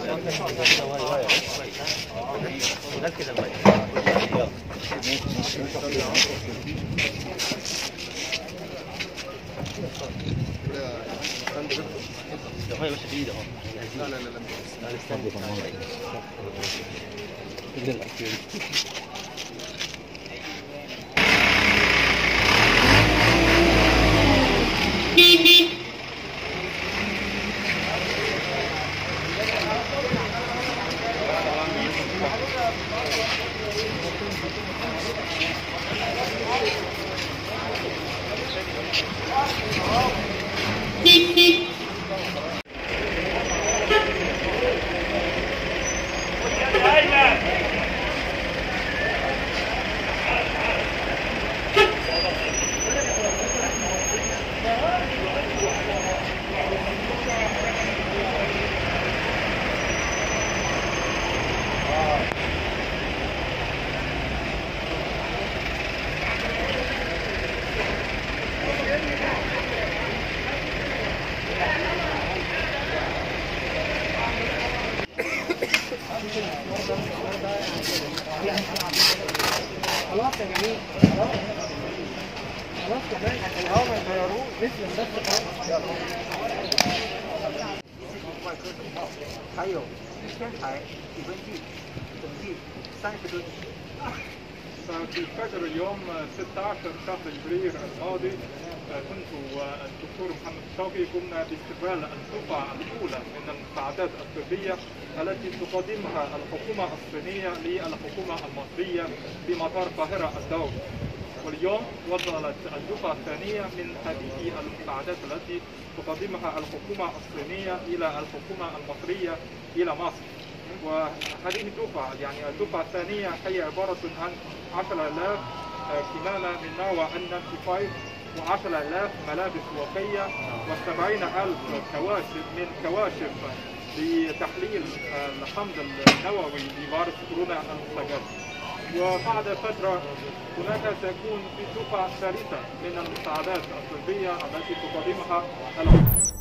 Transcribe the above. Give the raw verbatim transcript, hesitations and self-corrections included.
وركز الميه. ده هي ماشيه بايده اهو. لا لا لا لا استنى خلاص يا جميل خلاص خلاص كمان هم يغيروه نسلم بس خلاص ايوه天台体温计总计三十吨 ففي فجر اليوم ستة عشر شهر ابريل الماضي كنت والدكتور محمد شوقي قمنا باستقبال الدفعه الاولى من المساعدات الطبيه التي تقدمها الحكومه الصينيه للحكومه المصريه في مطار القاهره الدولي. واليوم وصلت الدفعه الثانيه من هذه المساعدات التي تقدمها الحكومه الصينيه الى الحكومه المصريه الى مصر. وهذه الدفعه يعني الدفعه الثانيه هي عباره عن عشرة آلاف كمامه من نوع إن تسعين وخمسين وعشرة آلاف ملابس وقيه وسبعين ألف كواشف من كواشف لتحليل الحمض النووي لفيروس كورونا المستجد. وبعد فتره هناك سيكون في دفعه ثالثه من المساعدات الطبيه التي تقدمها الحكومه.